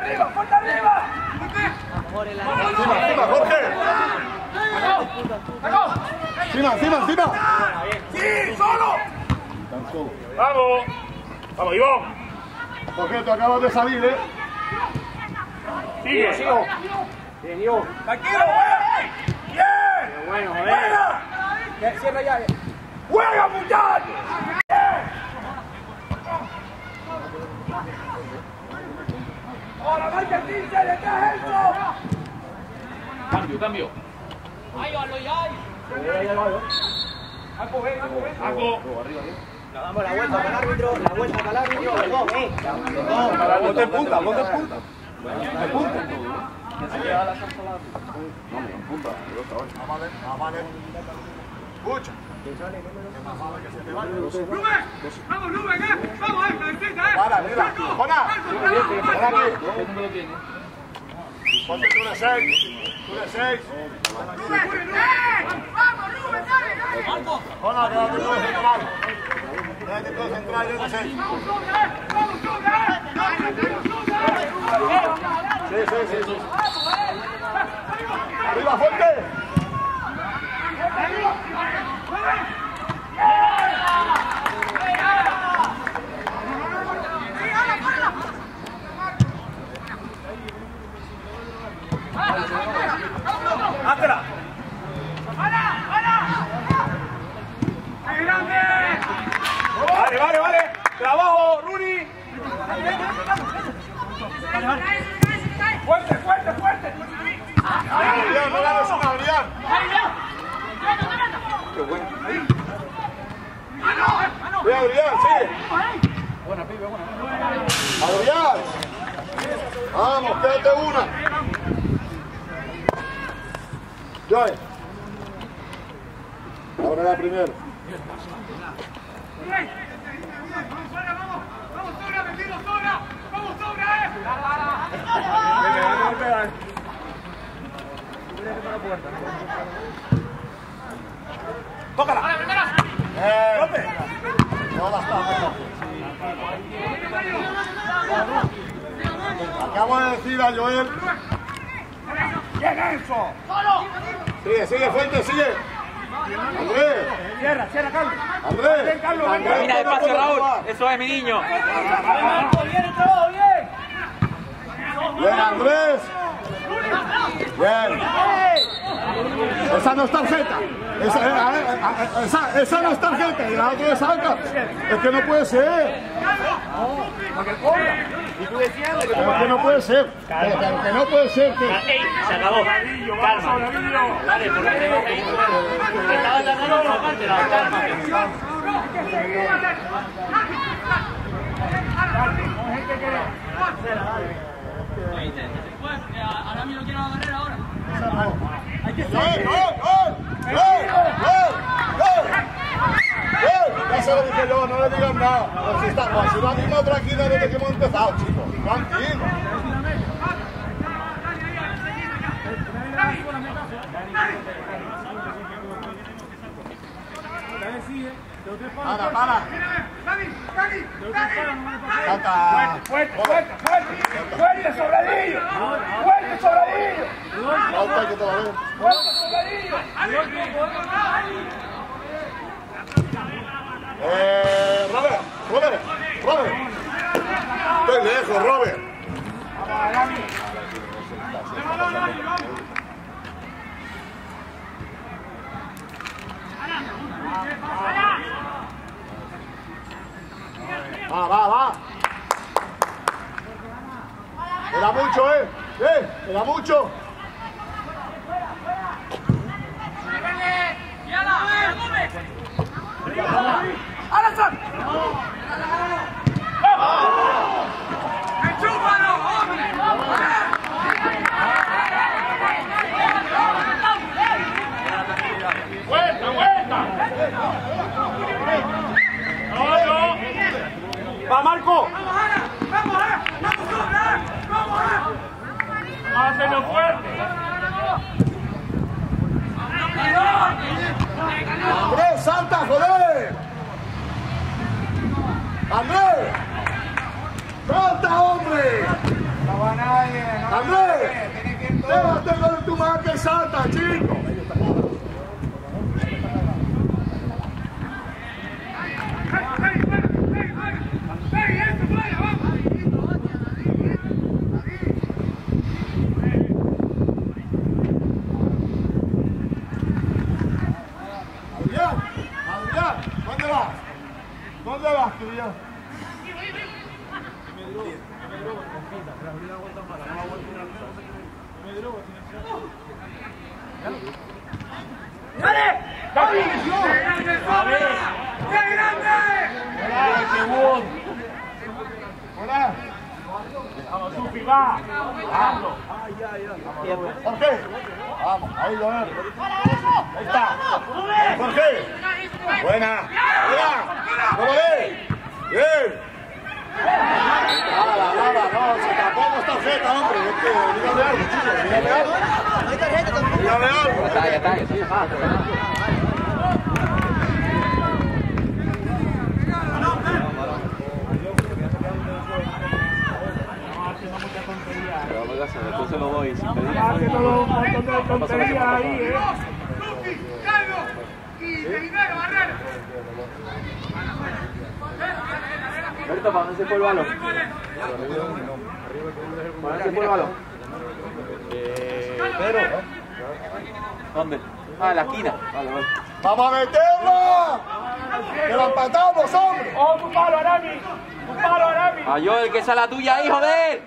arriba! ¡Fuerte arriba! ¡Encima, Jorge! ¡Encima! ¡Sí, solo! ¡Vamos! ¡Vamos, Ivón! Jorge, tú acabas de salir, ¿eh? ¡Sigue! Bien, Ivón. ¡Tranquilo, juega! ¡Bien! ¡Qué bueno, joder! ¡Juega! Cierra ya. ¡Juega, muchachos! ¡Ahora marca 15! ¡Detrás eso! Cambio. ¡Ay, Marco, ven! Marco. Damos la vuelta para el árbitro, los dos, Ponte en punta. Escucha. ¡Rubén! ¡Vamos, Rubén! ¡Vamos, cabecita, Para, mira. Ven aquí. Ponte tú de 6. ¡Rubén! ¡Vamos, Rubén! ¡Dale! Hola, quédate tú de central. Yo de 6. Sí. Arriba, fuerte. ¡Hátela! ¡Vale! ¡Trabajo, Runi! ¡Fuerte! Adrián, no ganes una, Adrián. Qué bueno. Bien, Adrián, sí. Buena, pibe, buena. Adrián. Vamos, quédate una. Joel. Ahora la primera. ¡Tócala! No la está. Acabo de decir a Joel. ¡Bien eso! Sigue, Fuente, sigue. Andrés. Cierra, Carlos. Andrés. Mira despacio, Raúl. Eso es, mi niño. ¡Bien, todo bien! Bien, Andrés. Bien. Esa no es tarjeta. Esa no es tarjeta. Y la otra es alta. Es que no puede ser. Y tú decías que Es que no puede ser. Que no puede ser. ¡Ey! Se acabó. Calma. Dale, porque estaba tratando de sacártela. Calma. Ahora mismo quiero la barrera ahora. Ya se lo dije yo, no le digan nada. Si no mismo tranquilo desde que hemos empezado, chicos. Tranquilo. Para. ¡Fuerte, sobradillo! Robert. Estoy lejos, Robert. Va. Me da mucho, me da mucho. ¡Alazán! ¡Enchúfalo, hombre! ¡Vuelta! ¡Va, Marco! ¡Hacelo fuerte! ¡Andrés, salta, joder! ¡Andrés! ¡Salta, hombre! ¡No va nada! Andrés, déjate con tu marca y salta, chico. Adrián, ¿dónde vas? ¿Dónde vas, Adrián? ¡Dale! ¡Dale! ¡Qué grande! Hola. Vamos, Sufi, va. Vamos. Jorge. Vamos, ahí lo ven. Ahí está. Jorge. Buena. Buena. ¡Vamos! Bien. Nada, no, si tampoco está tarjeta, hombre. Es que dígame algo, chicos, dígame algo. No hay tarjeta tampoco. Dígame algo. Ya está, sí, pero después se lo doy sin pedir. Haciendo un montón de tonterías ahí, Berto, ¿para dónde se fue el balón? ¿Para dónde se fue el balón? Pedro. ¿Dónde? Ah, en la esquina. Vale, vale. ¡Vamos a meterlo! ¡Que lo empatamos, hombre! ¡Oh, tu palo, Arami! ¡Tu palo, Arami! Ah, Joel, que esa es la tuya ahí, joder.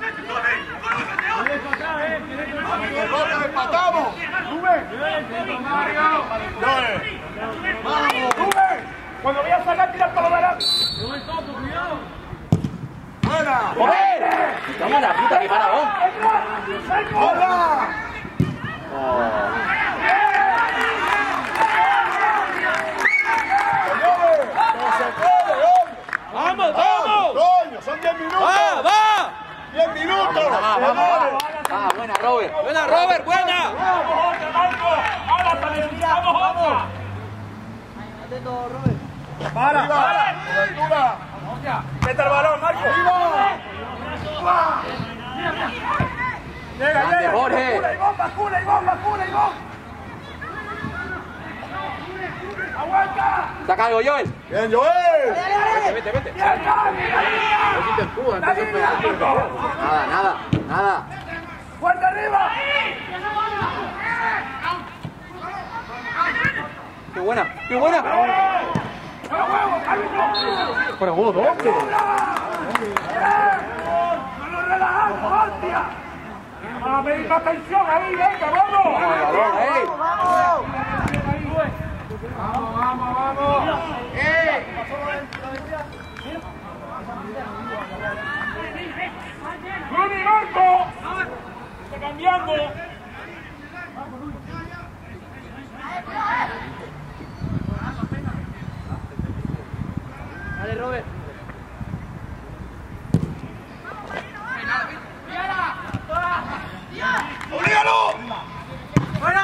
¡Nosotros empatamos! ¡Rubén! ¡Vamos! ¡Rubén! Cuando voy a sacar, tira para lo de Arami. ¡Buena! ¡Joder! ¡Toma la puta que para vos! ¡Hola! ¡Señores! ¡Que se puede, hombre! ¡Vamos, vamos! ¡Coño! ¡Son 10 minutos! ¡Va! 10 minutos! Vamos. Ah, buena, Robert. Buena, Robert, buena. ¡Vamos, otra, Marco! ¡Ahora necesitamos otra! Atento, Robert. ¡Para! ¡Cobertura! ¡Mete el balón, Marco! ¡Llega, Grande, llega! Jorge. ¡Cula y bomba, cula y bomba, cula y bomba! ¡Aguanta! Saca algo, Joel. ¡Bien, Joel! Vete, vete. ¡Ya está! Nada. ¡Fuerte arriba! ¡Qué buena! Bueno, vos, ¿no? ¡No nos relajamos, hostia! ¡A pedir más tensión ahí, venga, vamos! ¡Vamos! ¡Bruni, Marco! ¡Está cambiando! Dale, Robert. ¡Obrígalo! ¡Buena!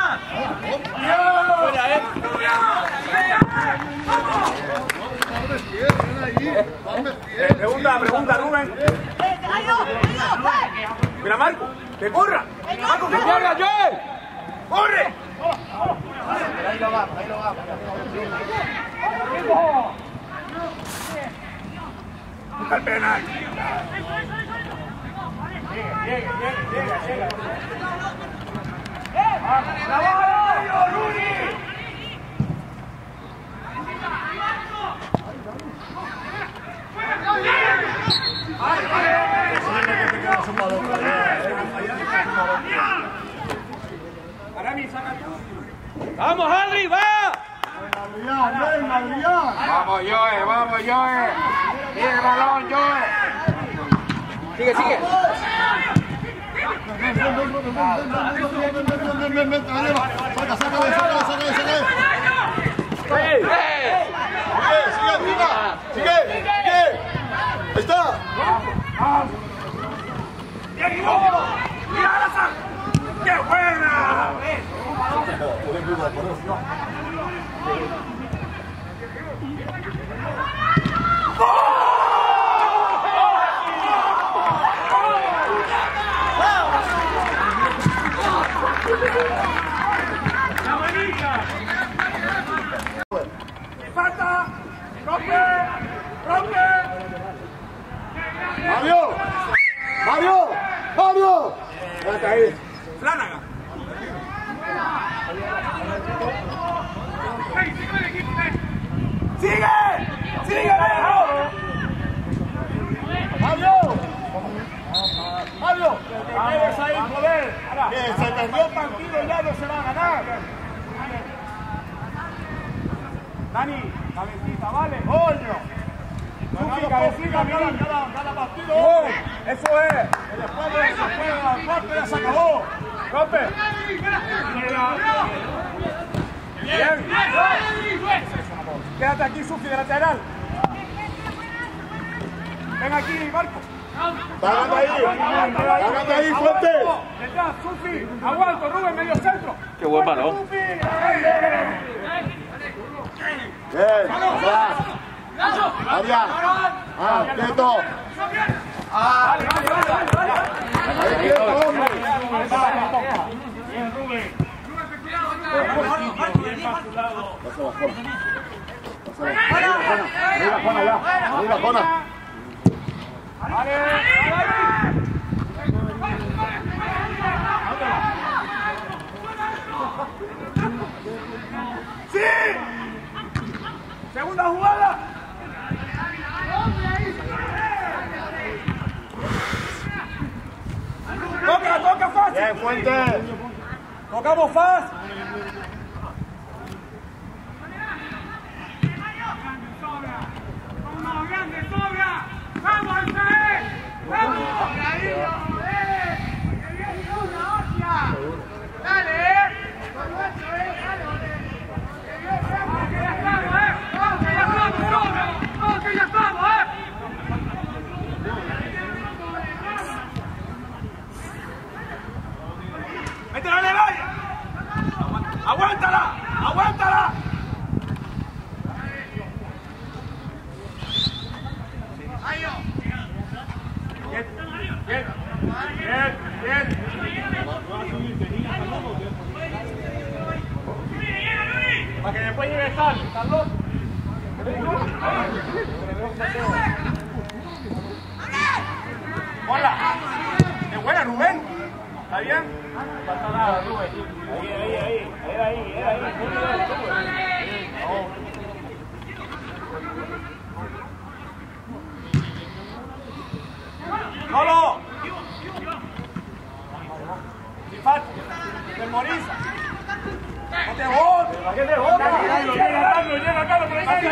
Pregunta, Rubén. Mira, Marco, que corra. Marco, que corra, Joel. ¡Corre! Ahí lo vamos. Busca el penal. Llega. ¡Bravo, Runi! ¡Vamos, Henry, va! Adrián! Vamos, Joel. Sigue el balón, Joel. Sigue. ¡Sigue arriba! ¡Sigue! ¡Ahí está! ¡Mira, Alasan! ¡Qué buena! Quédate ahí. Flanagan. ¡Sigue! ¡Sigue, Alejo! ¡Mario! ¡Mario! Quieres ahí, joder. Que se perdió el partido y ya no se va a ganar. Dani, cabecita, ¿vale? ¡Coño! Sufi, cabecita, cada partido. Eso es. Y después del corte ya se acabó. ¡Rompe! Bien. Quédate aquí, Sufi, de lateral. Ven aquí, Marco. Págate ahí, Fuentes. Detrás, Sufi. Aguanto, Rubén, medio centro. Qué buen balón. Sufi. Bien, atrás. Adrián. Quieto. Vale. Ahí quieto, hombre. Bien, Rubén. Arriba, Juana, ya. Arriba, Juana. Vale. ¡Sí! Segunda jugada. Toca fácil. Bien, Fuentes. Tocamos fácil. ¡Vamos, Israel! ¡Vamos! ¡Dale! ¡Vamos, que ya estamos, ¡métela en el área! ¡Aguántala! ¡Aguántala! Bien. Para que después llegue Carlos. Hola. Qué buena, Rubén. ¿Está bien? No pasa nada, Rubén. Ahí. ¡Solo! ¡Sin falta! ¡Memoriza! ¡No te botes! ¿Para qué te botas? Llega Carlos por el medio.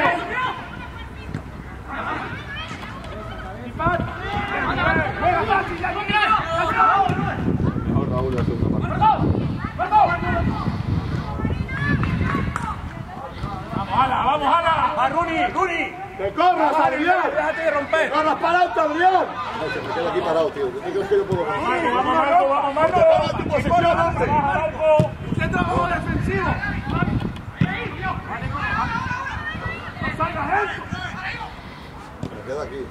¡Sin falta! ¡Juega fácil! ¡Ya no queda! Mejor Raúl la segunda parte. ¡Vamos, Ala! ¡Va, Runi! ¡Que corras, Adrián! ¡Déjate de romper! ¡Corras para adelante, Adrián! No, se me queda aquí parado, tío. ¿Tú crees que yo puedo correr? ¡Vamos, Marco! Te pongas tu posición, hombre. ¡Usted trabajo defensivo! ¡No salgas eso! Me queda aquí.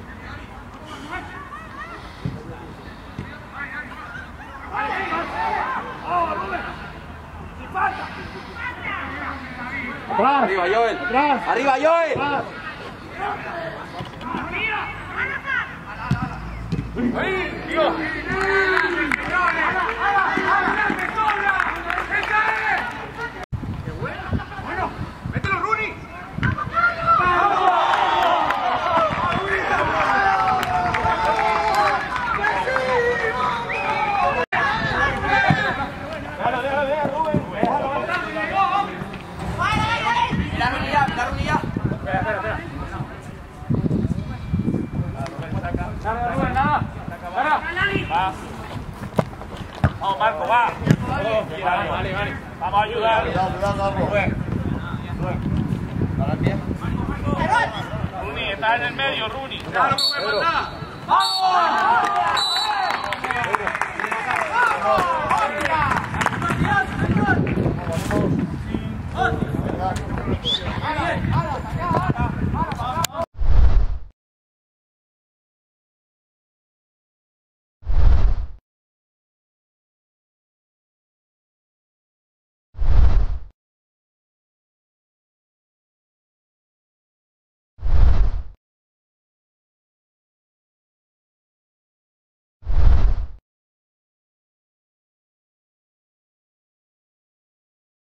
¡Sin falta! ¡Atrás! Arriba, Joel. ¡Atrás! Arriba, Joel. ¡Atrás! ¡Ahí! ¡Dios! ¡Bueno! ¡Mételo, Rooney! Déjalo, Rubén. La unidad. Espera. Dale, Rubén, nada. Va. Vamos, Marco, va. Vale. Vamos a ayudar. Cuidado, Carlos. Rooney, estás en el medio, Rooney. Claro que puede pasar. ¡Vamos!